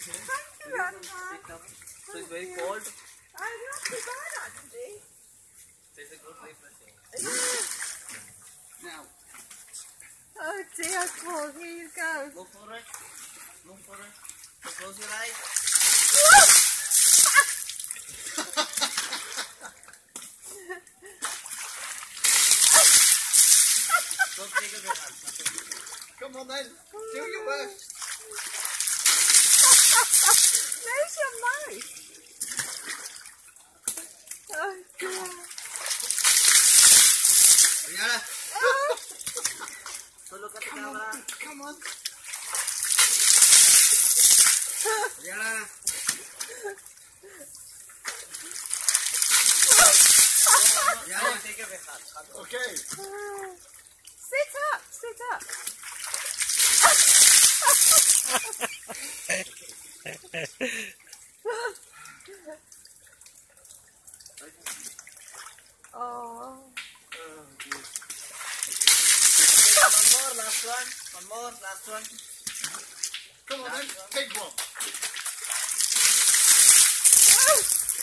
So it's very cold. I'm not too bad actually. It's a good refreshing. Now. Oh dear, Paul, here you go. Look for it. Look for it. So close your eyes. Don't take a bit. Come on then, do your best. There's your mouth. Oh dear. Rihanna. Oh. So look at the camera. Come on. Rihanna. Rihanna, take a bit. Okay. Sit up, sit up. Oh. One more, last one. One more, last one. Come on then, take one.